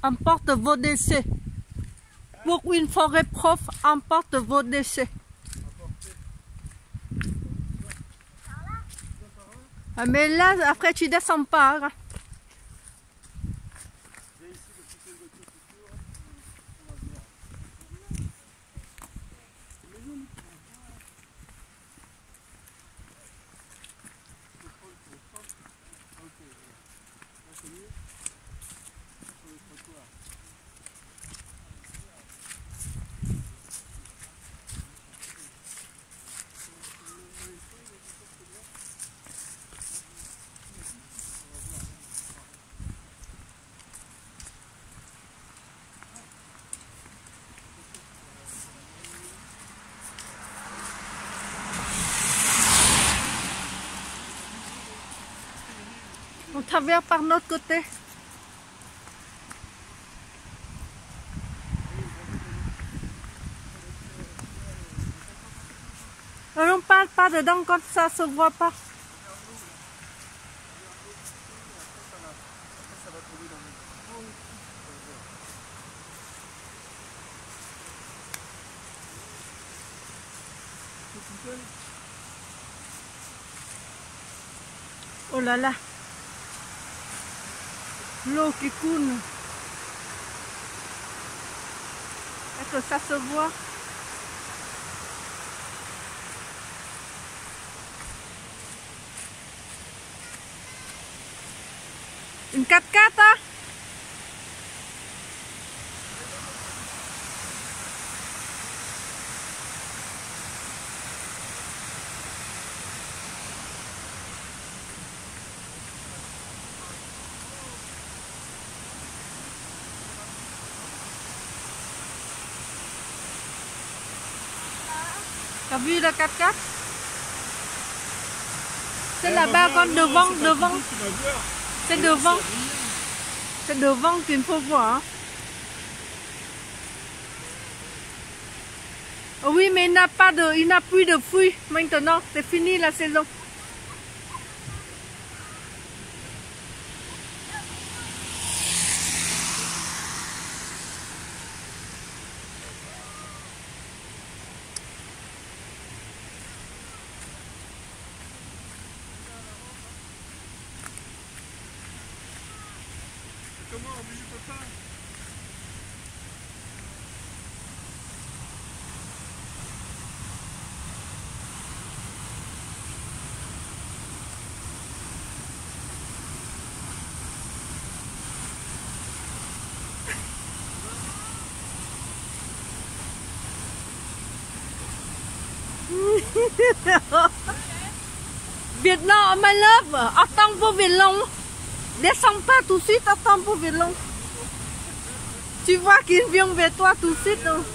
Emporte vos déchets. Pour une forêt propre, emporte vos déchets. Ah, mais là, après, tu descends pas. Hein. On traverse par notre côté. On ne parle pas dedans comme ça se voit pas. Oh là là. L'eau qui coule. Est-ce que ça se voit? Une 4x4 hein? T'as vu le 4x4? C'est là-bas comme devant. C'est devant. C'est devant qu'il faut voir. Oui, mais il n'a plus de fruits maintenant. C'est fini la saison. Comment mais je peux pas. Vietnam, my love, attends pour Vietnam. Descends pas tout de suite, attends pour Vietnam. Tu vois qu'il vient vers toi tout de suite. Hein?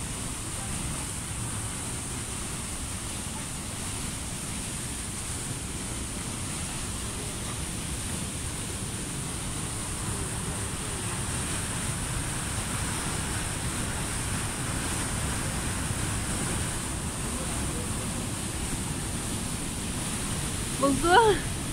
Bonjour.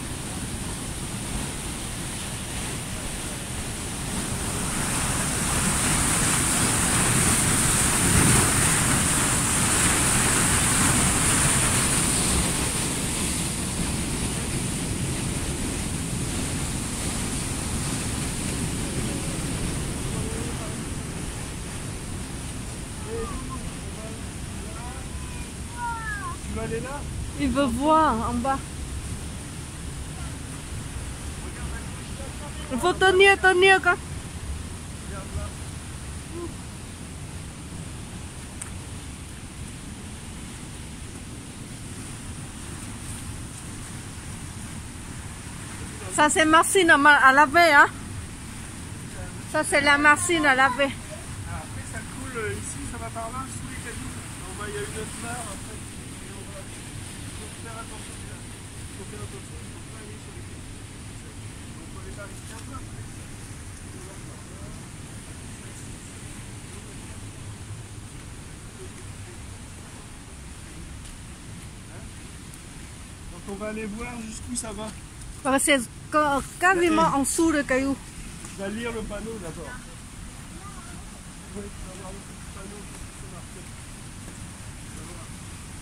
Tu vas aller là? Il veut voir en bas. Il faut tenir quoi. Ça c'est machine à laver hein. Ça c'est la machine à laver. Après ça coule ici, ça va par là, sous les cailloux. Il y a une autre mare après. Et on va faire attention là. Il faut faire attention, il ne faut pas aller sur les cailloux. Donc on les arrive bien là. Donc on va aller voir jusqu'où ça va. C'est carrément en dessous le caillou. Je vais lire le panneau d'abord. Oui, tu vas voir le petit panneau qui est marqué. Tu vas voir.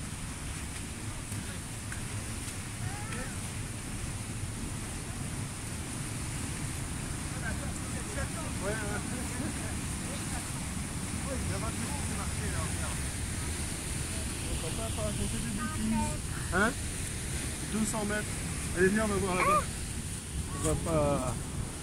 Ouais, oui, il y a marqué ce qui est marqué là, regarde. On va pas raconter des bêtises. Hein? 200 mètres. Allez, viens, on va voir là-bas. On va pas...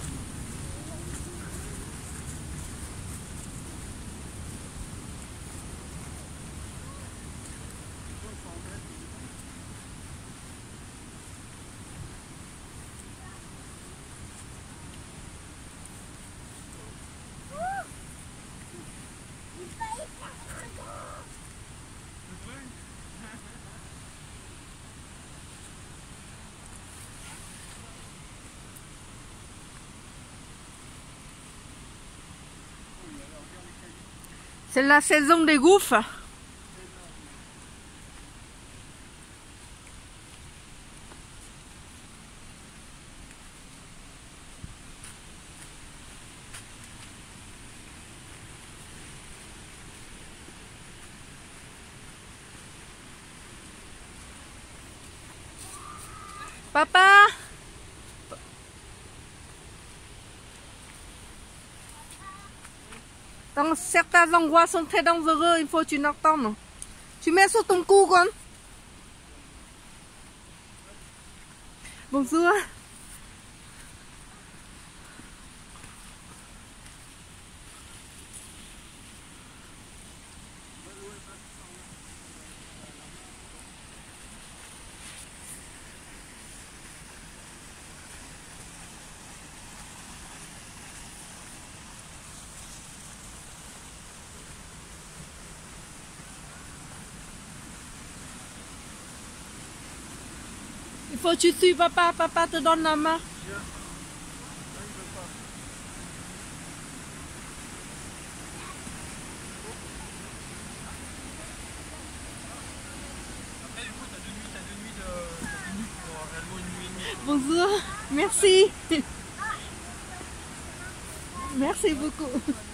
C'est la saison des gouffres. Papa, dans certains endroits sont très dangereux, il faut que tu n'attendes. Tu mets sur ton cou, con. Bonjour. Il faut que tu suives papa, papa te donne la main. Après, du coup, t'as deux nuits pour réellement une nuit et demie. Bonjour, merci. Merci beaucoup.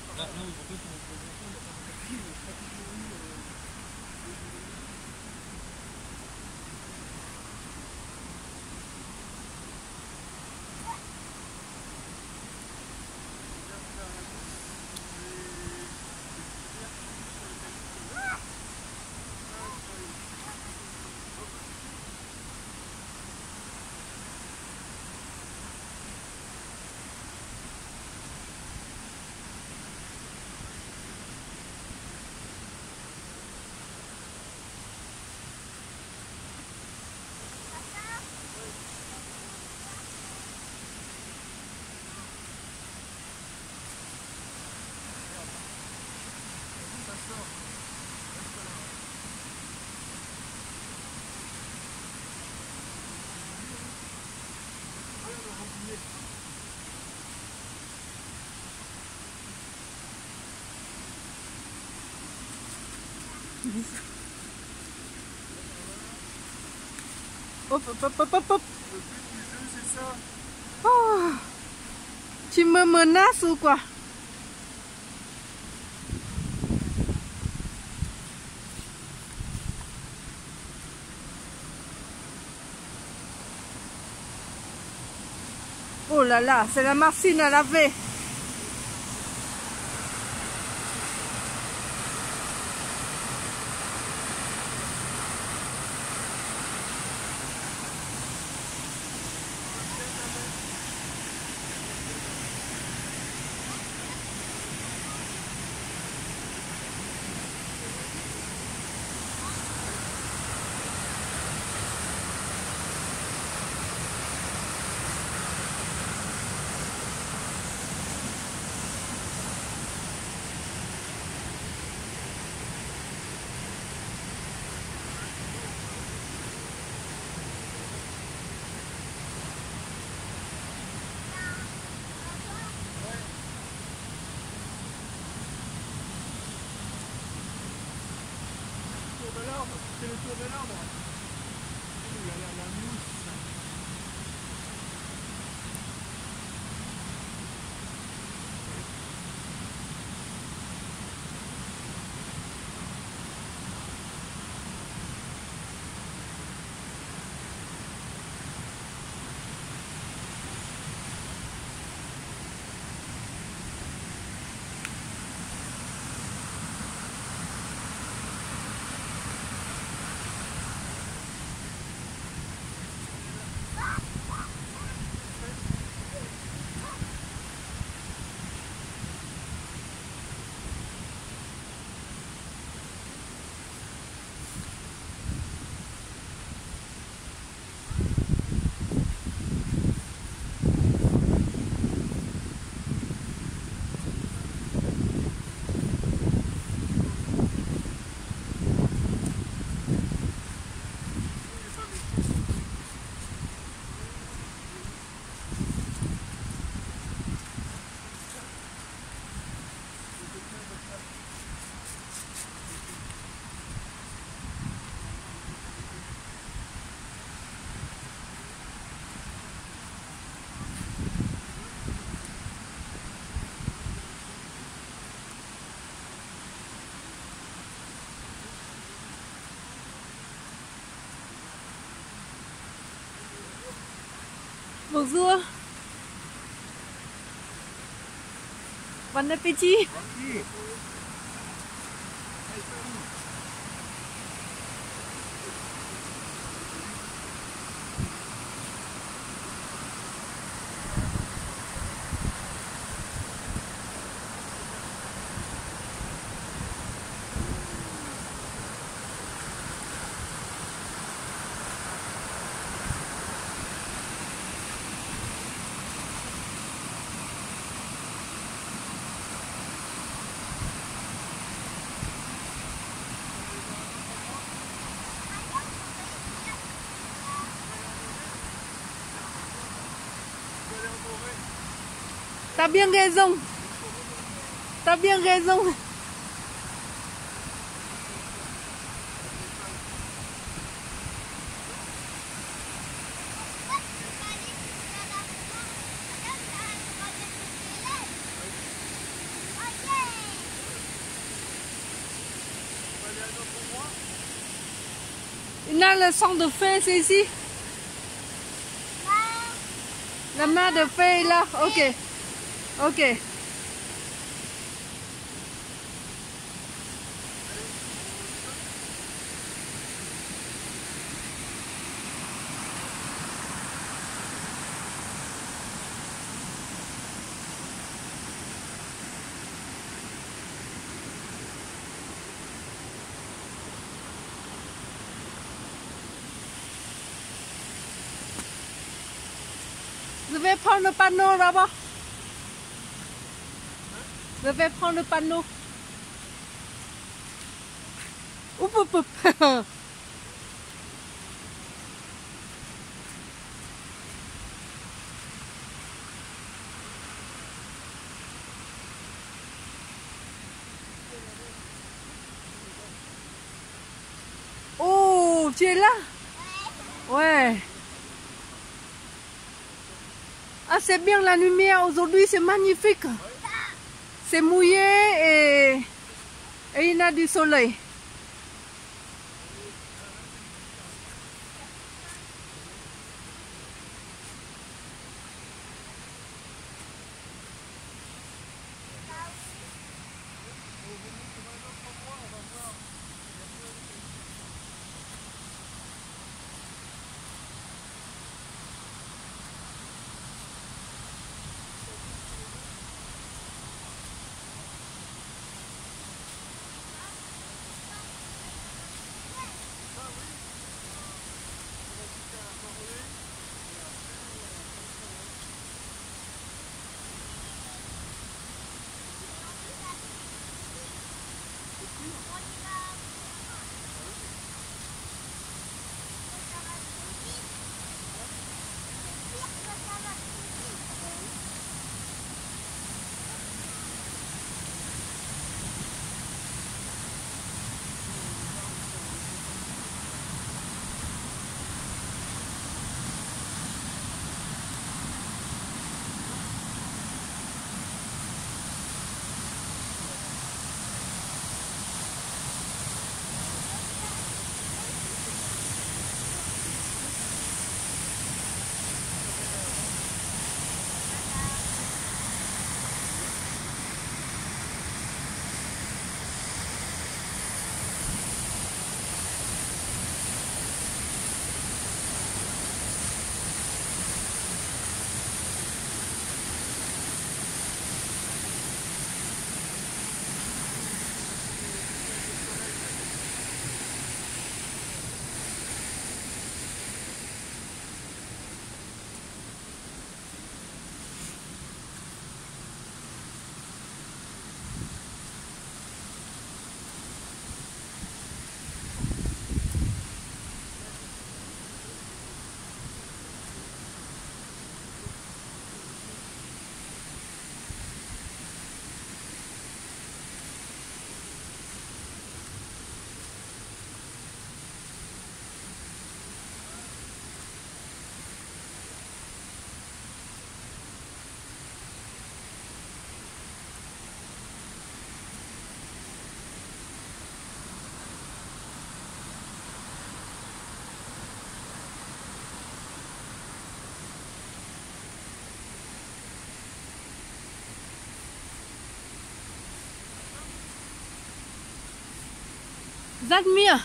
Hop, hop, hop, hop, hop. Le but du jeu, c'est ça. Oh. Tu me menaces ou quoi? Oh là là, c'est la machine à laver. C'est le tour de l'arbre. La mousse. Bonjour. Bon appétit. Merci. T'as bien raison. T'as bien raison. Il y a le sang de fée, c'est ici. La main de fée est là. Ok. Ok. Je vais prendre le panneau là-bas. Je vais prendre le panneau. Oup, oup, oup. Oh, tu es là? Ouais. Ah, c'est bien la lumière aujourd'hui, c'est magnifique. C'est mouillé et il y a du soleil. Rất mía.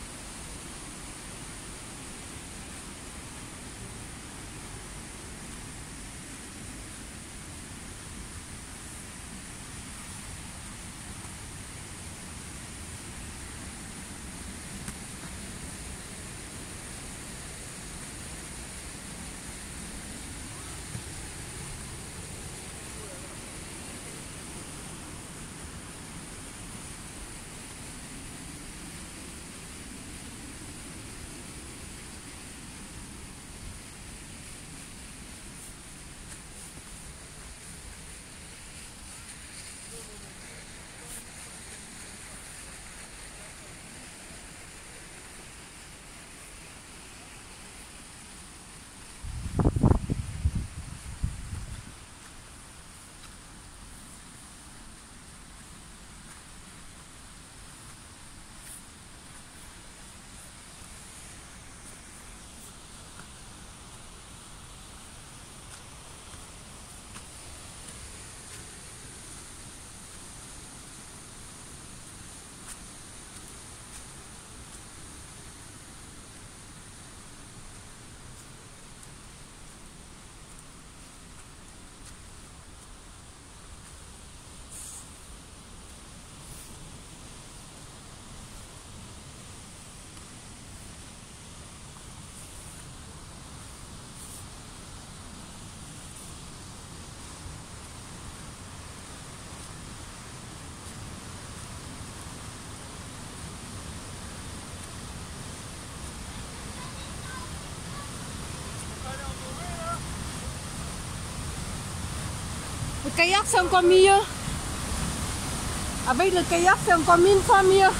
Le kayak c'est encore mieux. Avec le kayak c'est encore 1000 fois mieux.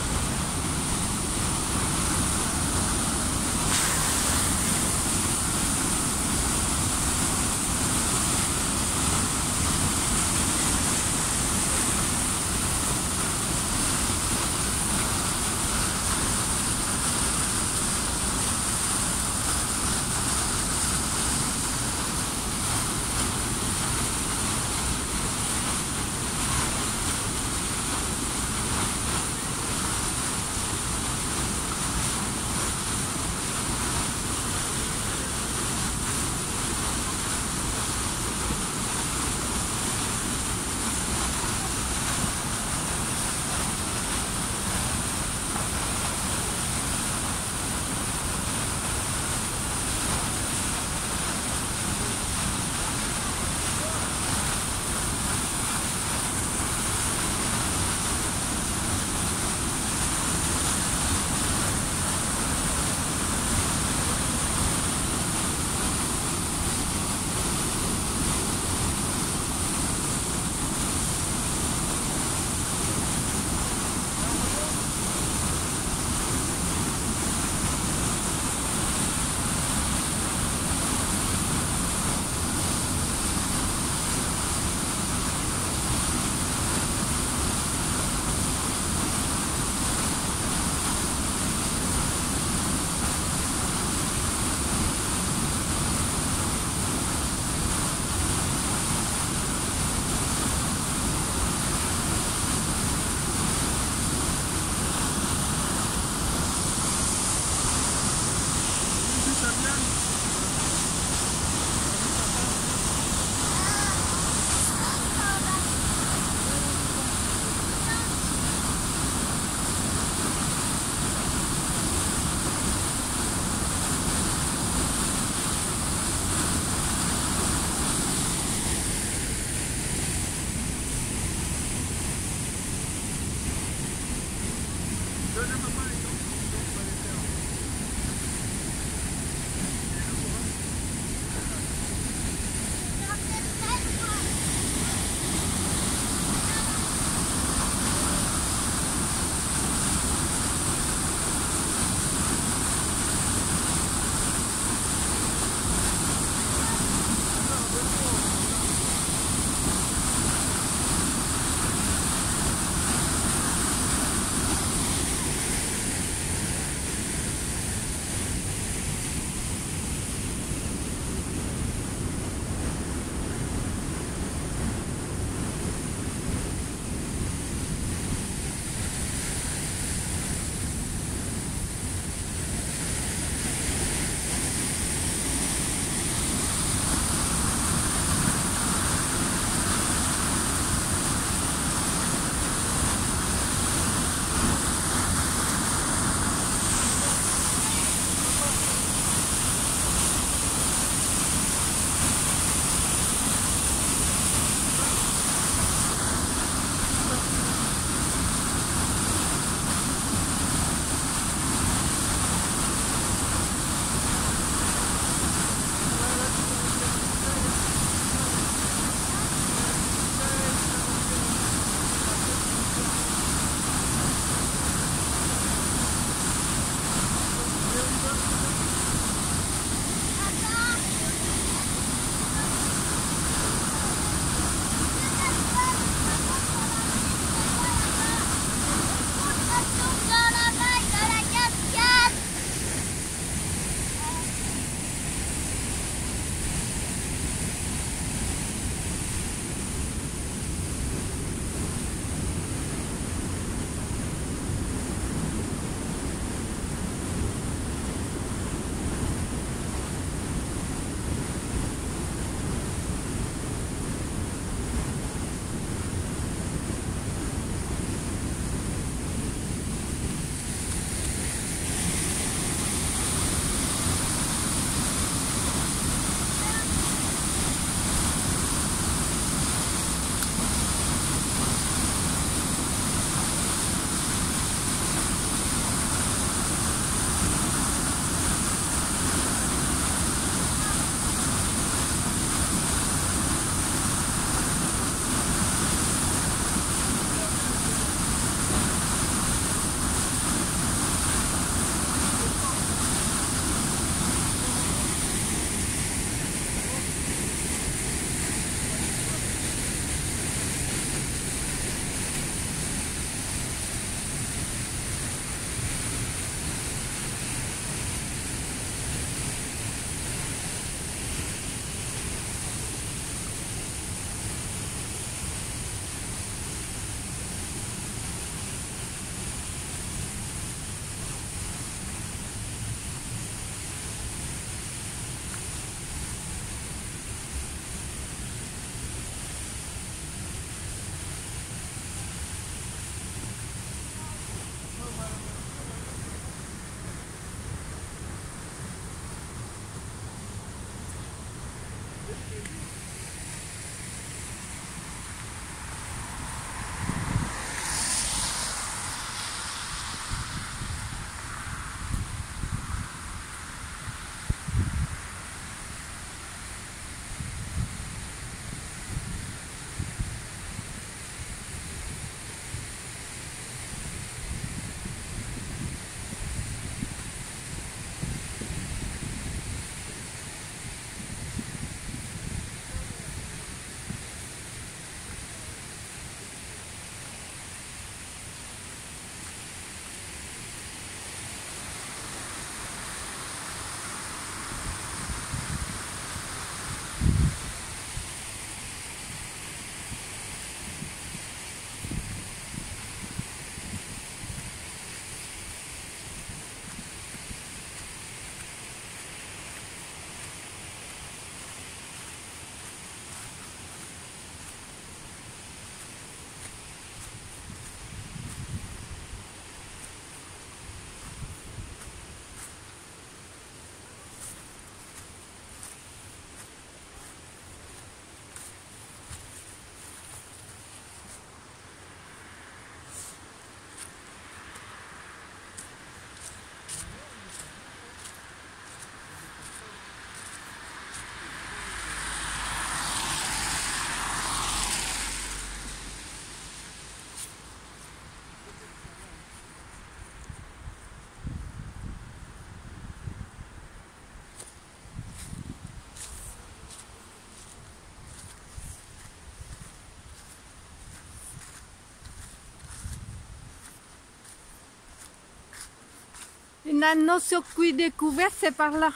Il y a un autre circuit découvert, c'est par là.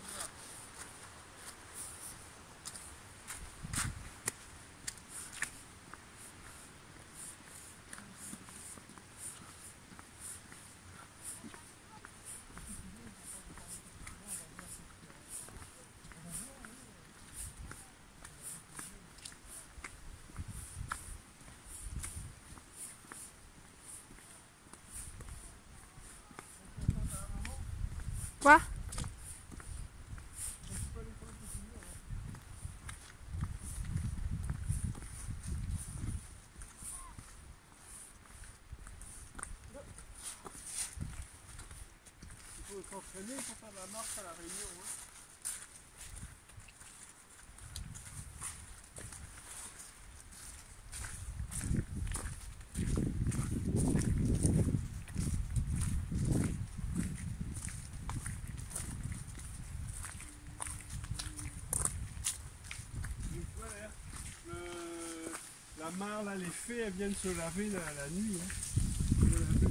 Quoi? Il faut s'entraîner pour faire la marche à la Réunion. Hein. La mare, là, les fées, elles viennent se laver la nuit. Hein.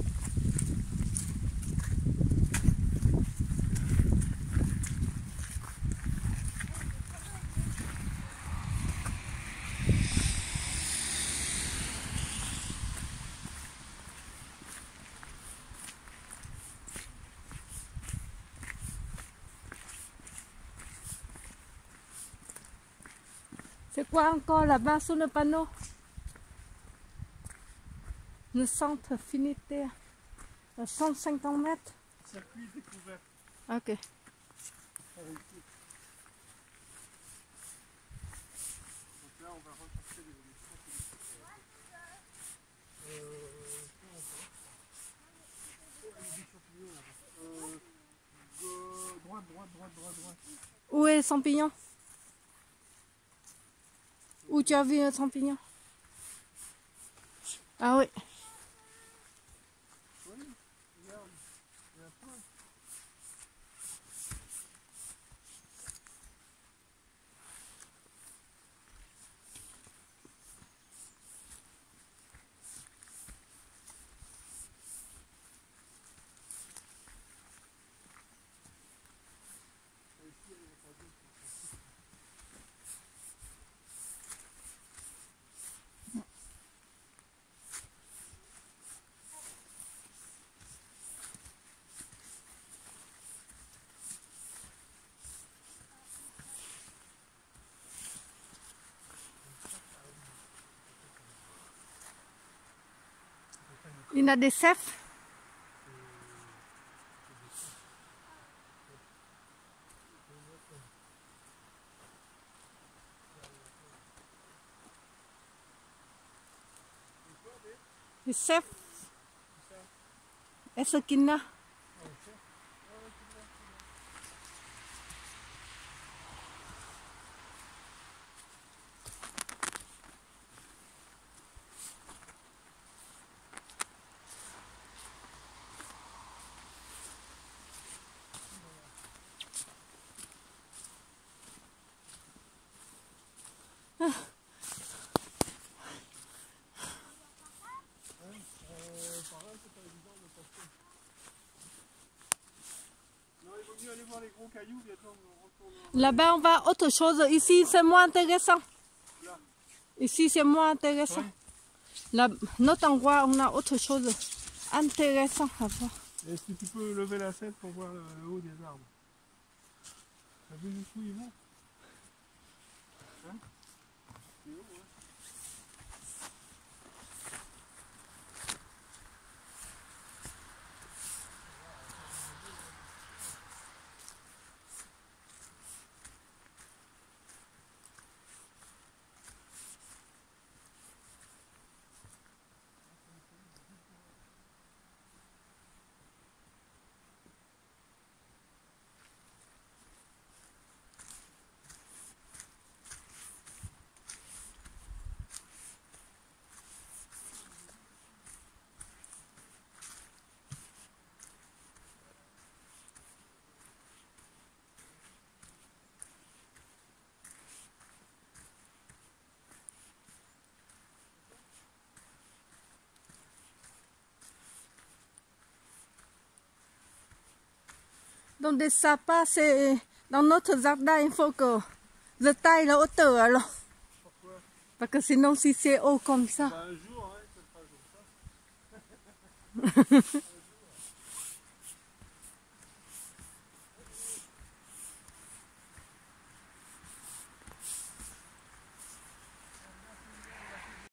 C'est quoi encore là-bas sur le panneau? Le centre finitaire. À 150 mètres. Circuit découvert. Ok. Donc là, on va rechercher les droite. Où est le champignon? Où tu as vu un champignon? Ah oui. Oui, regarde, il y a un point. Il y a des cèpes. Le chef. Est-ce qu'il y a? Non, il vaut mieux aller voir les gros cailloux, bientôt on retourne. Là-bas, on va à autre chose. Ici, c'est moins intéressant. Là. Ici, c'est moins intéressant. Ouais. Là, notre endroit, on a autre chose intéressant à voir. Est-ce que tu peux lever la tête pour voir le haut des arbres? T'as vu jusqu'où ils vont? Hein? C'est haut, hein? Donc des sapins, c'est dans notre jardin, il faut que je taille la hauteur alors. Pourquoi? Parce que sinon, si c'est haut comme ça. Bah, un jour, hein, ça sera un jour ça.